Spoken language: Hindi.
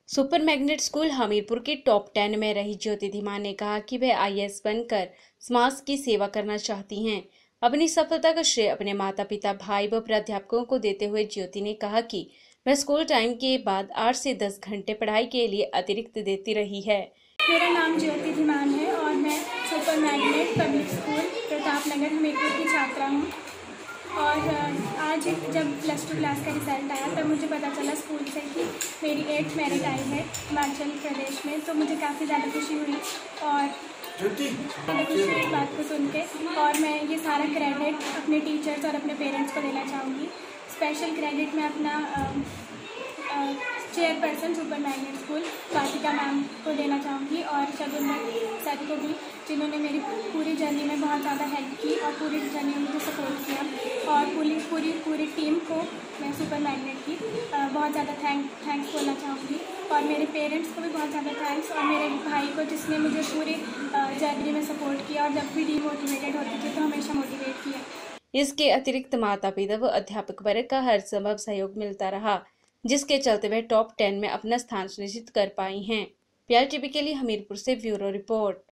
सुपर मैग्नेट स्कूल हमीरपुर की टॉप 10 में रही ज्योति धीमान ने कहा कि वह आईएएस बनकर समाज की सेवा करना चाहती हैं। अपनी सफलता का श्रेय अपने माता पिता, भाई व प्राध्यापकों को देते हुए ज्योति ने कहा कि वह स्कूल टाइम के बाद 8 से 10 घंटे पढ़ाई के लिए अतिरिक्त देती रही है। मेरा नाम ज्योति धीमान है और मैं super magnet public school Pratap Nagar Hamirpur की छात्रा हूँ। और आज जब +2 क्लास का रिज़ल्ट आया तब मुझे पता चला स्कूल से कि मेरी 8th मेरिट आई है हिमाचल प्रदेश में, तो मुझे काफ़ी ज़्यादा खुशी हुई और खुशी हुई इस बात को सुन के। और मैं ये सारा क्रेडिट अपने टीचर्स और अपने पेरेंट्स को देना चाहूँगी। स्पेशल क्रेडिट मैं अपना chairperson super magnet school Vatika ma'am को देना चाहूँगी और शगुंदर सर को भी, जिन्होंने मेरी पूरी जर्नी में बहुत ज़्यादा हेल्प की और पूरी जर्नी में मुझे सपोर्ट किया। और पूरी टीम को मैं सुपर मैग्नेट की बहुत ज़्यादा थैंक्स बोलना चाहूँगी। और मेरे पेरेंट्स को भी बहुत ज़्यादा थैंक्स, और मेरे भाई को जिसने मुझे पूरी जर्नी में सपोर्ट किया और जब भी डीमोटिवेटेड होती थी तो हमेशा मोटिवेट किया। इसके अतिरिक्त माता पिता व अध्यापक वर्ग का हर संभव सहयोग मिलता रहा, जिसके चलते वह टॉप 10 में अपना स्थान सुनिश्चित कर पाई हैं। PRTV के लिए हमीरपुर से ब्यूरो रिपोर्ट।